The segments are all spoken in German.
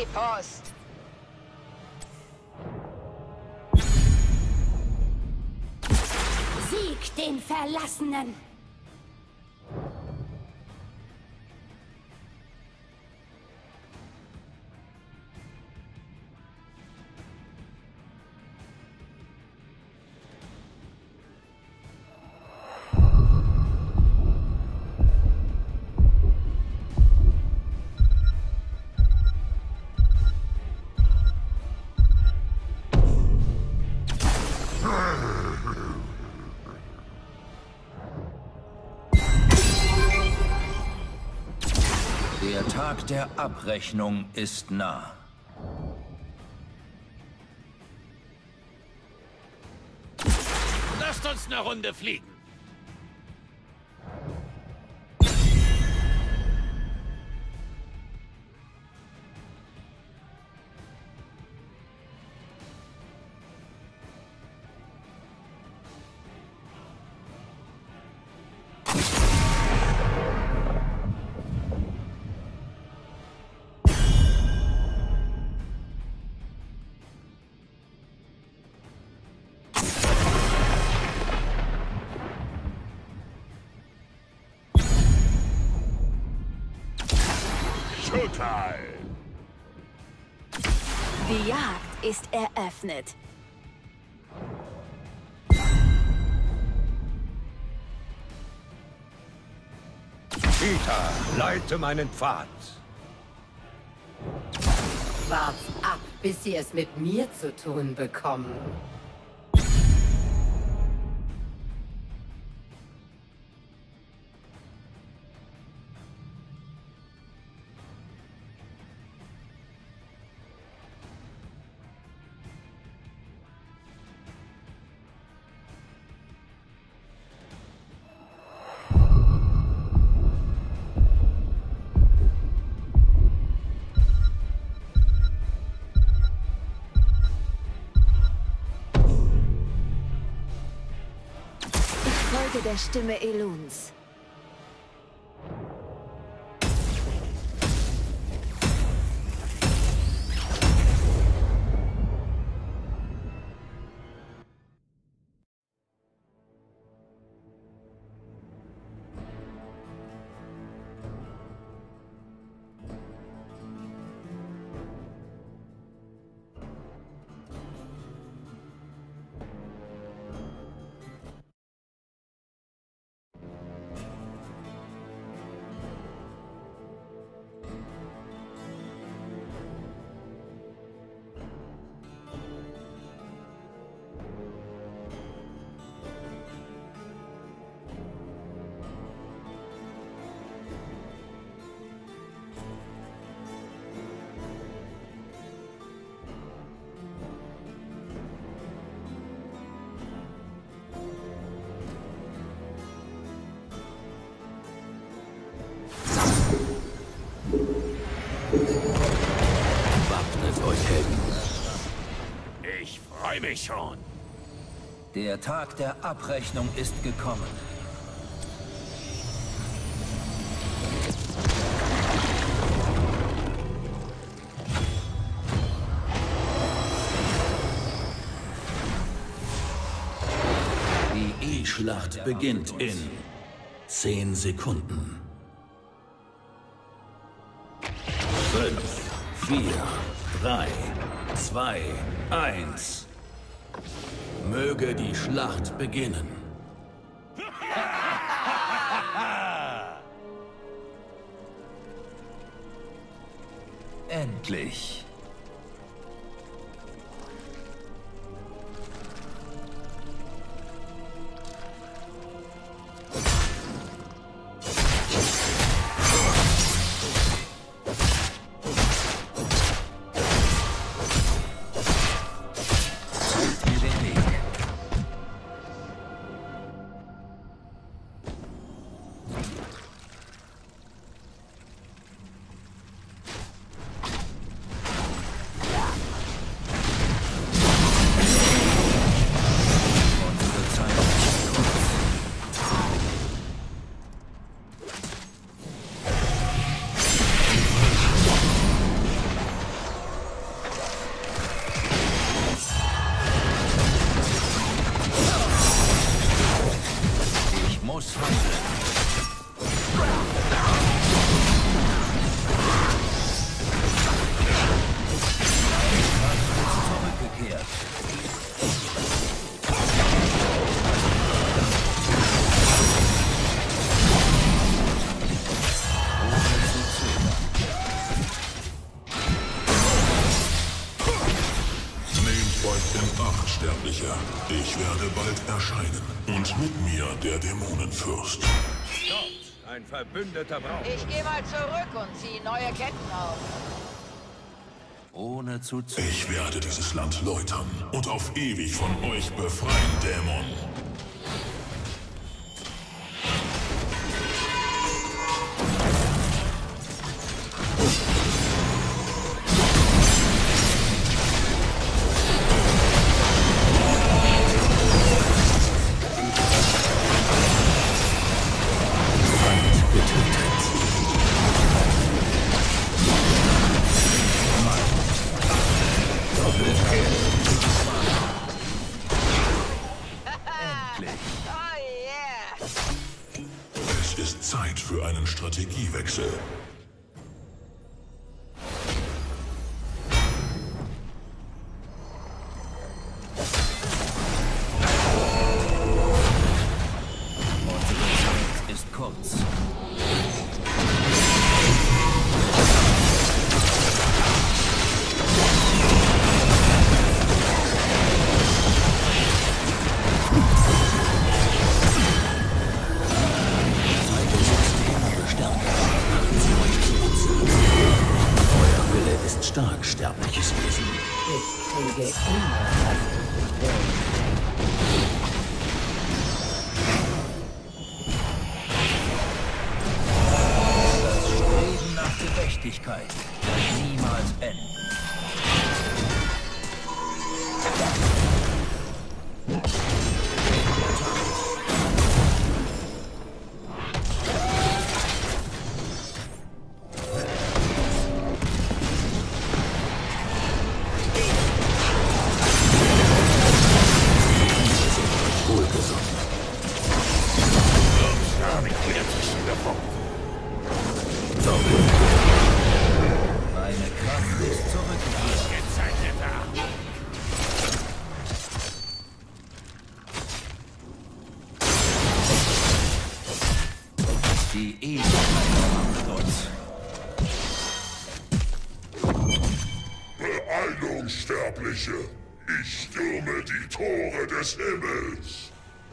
Sisyphos! Sieg den Verlassenen! Der Tag der Abrechnung ist nah. Lasst uns eine Runde fliegen. Die Jagd ist eröffnet. Peter, leite meinen Pfad. Wart's ab, bis Sie es mit mir zu tun bekommen. Folge der Stimme Eluns. Wappnet euch, Helden. Ich freue mich schon. Der Tag der Abrechnung ist gekommen. Die Schlacht beginnt in 10 Sekunden. 5, 4, 3, 2, 1. Möge die Schlacht beginnen. Endlich. in Acht, Sterblicher. Ich werde bald erscheinen. Und mit mir der Dämonenfürst. Dort, ein Verbündeter braucht. Ich gehe mal zurück und ziehe neue Ketten auf. Ohne zu zögern. Ich werde dieses Land läutern und auf ewig von euch befreien, Dämon. Es ist Zeit für einen Strategiewechsel. Unsere Zeit ist kurz. Stark, sterbliches Wesen. Ich kriege immer, was ich will. Das Streben nach Gerechtigkeit wird niemals enden. Meine Kraft ist zurückgekehrt. Gezeichneter. Die Ewigkeit macht uns. Beeilung, Sterbliche! Ich stürme die Tore des Himmels!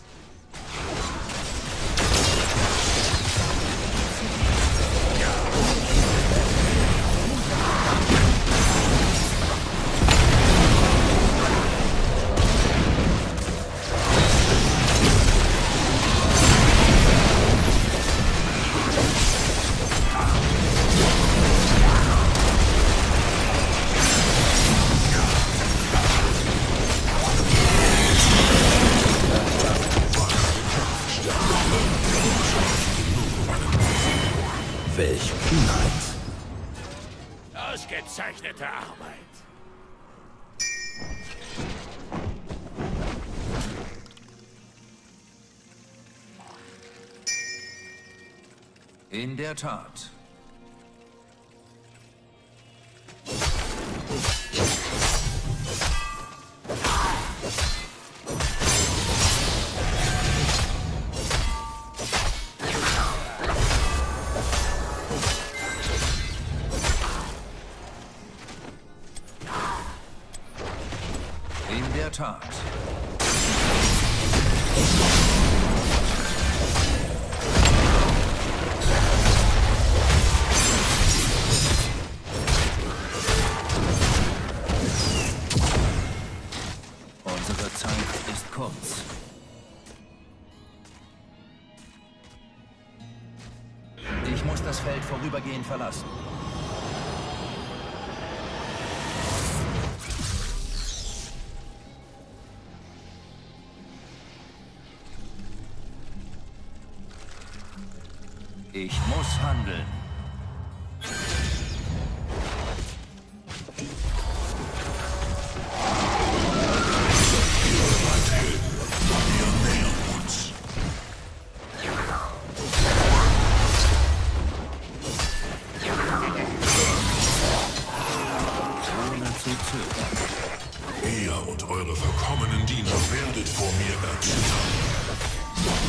Welch Kühnheit. Ausgezeichnete Arbeit. In der Tat. In der Tat. Unsere Zeit ist kurz. Ich muss das Feld vorübergehend verlassen. Ich muss handeln. Wir nähern uns. Ohne zu zögern. Ihr und eure verkommenen Diener werdet vor mir erzittern.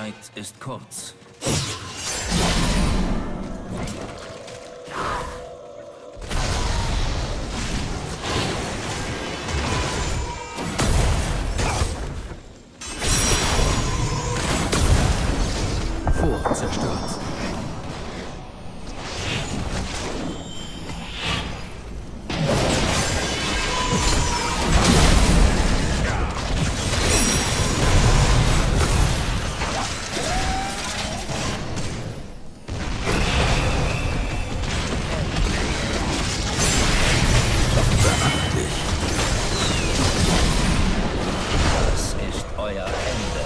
Zeit ist kurz. Fort zerstört. Das ist euer Ende.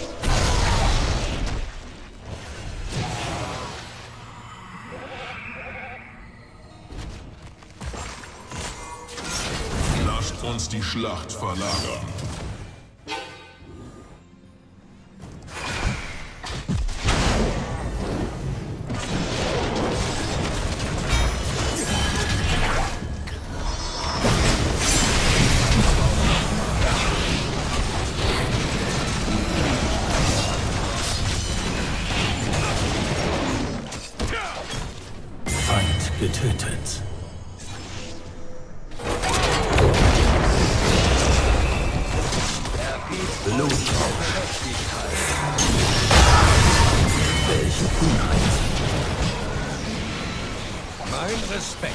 Lasst uns die Schlacht verlagern. Feind getötet. Blutrausch. Welche Kühnheit. Mein Respekt.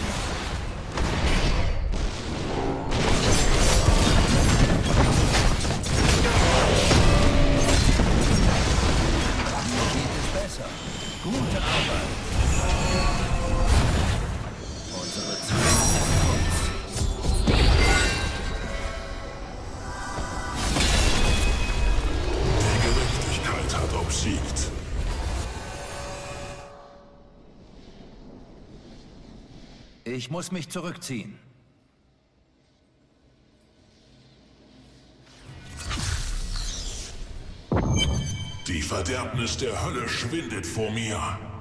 Geht es besser. Gute Arbeit. Unsere Zeit ist kurz. Die Gerechtigkeit hat obsiegt. Ich muss mich zurückziehen. Die Verderbnis der Hölle schwindet vor mir.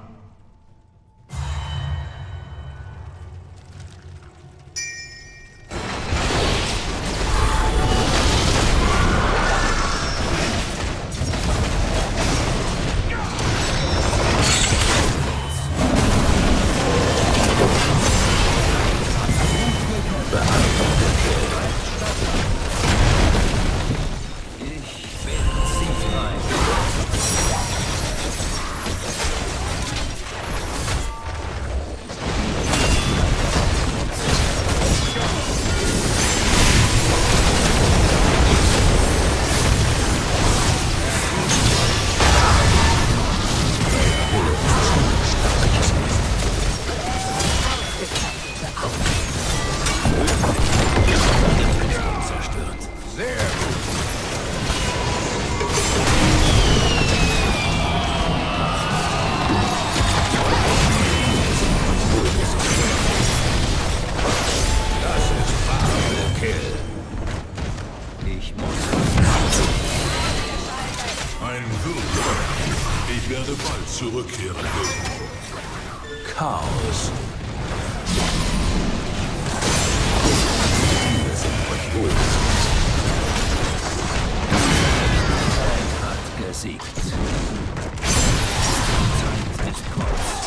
Ich bin siegreich. Zerstört. Sehr gut. Das ist wahre Kill. Ich muss. Ein Würger. Ich werde bald zurückkehren. Chaos. Hat gesiegt. Zeit ist kurz.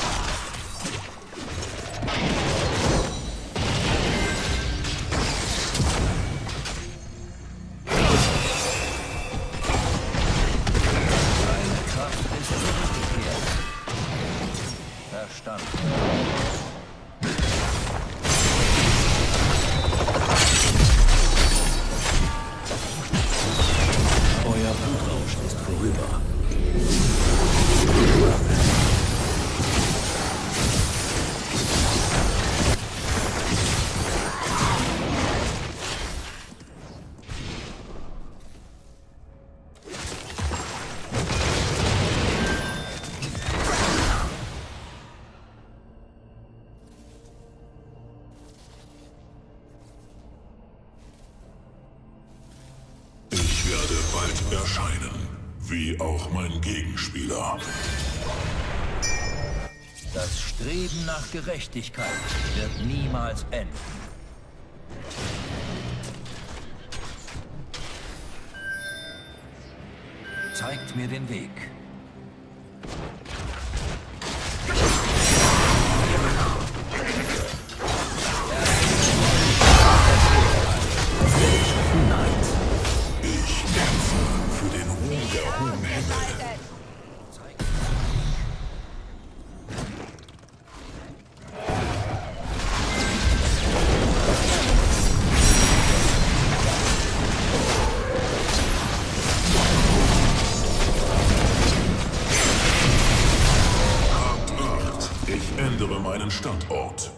Meine Kraft ist zurückgekehrt. Verstanden. Euer Blutrausch ist vorüber. Ich werde bald erscheinen, wie auch mein Gegenspieler. Das Streben nach Gerechtigkeit wird niemals enden. Zeigt mir den Weg. Standort.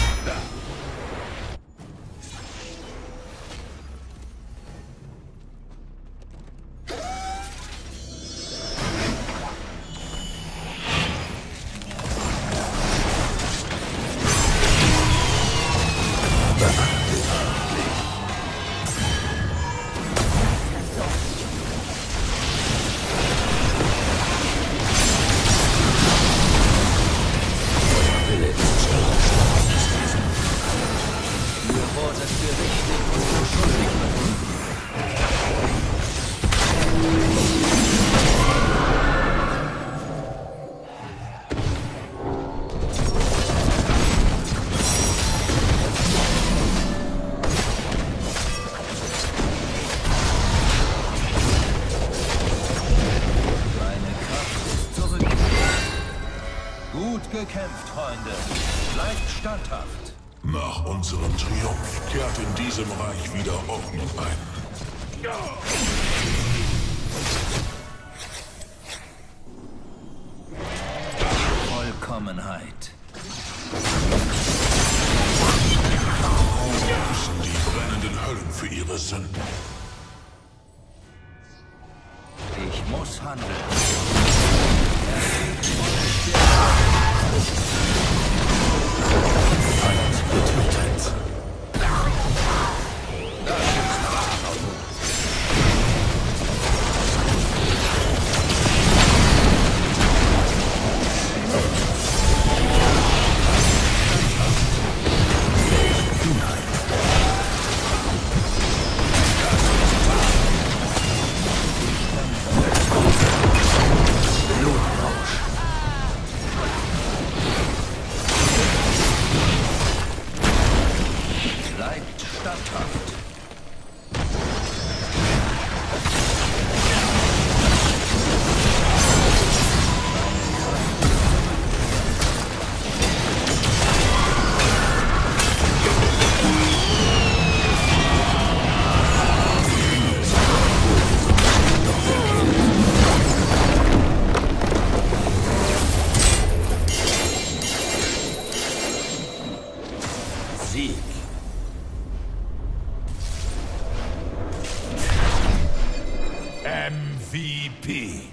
Gekämpft, Freunde. Bleibt standhaft. Nach unserem Triumph kehrt in diesem Reich wieder Ordnung ein. Vollkommenheit. Büßen die brennenden Höllen für ihre Sünden. Ich muss handeln. Getötet. Bleibt standhaft. Sieg. MVP.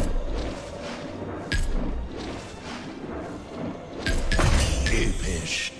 Episch.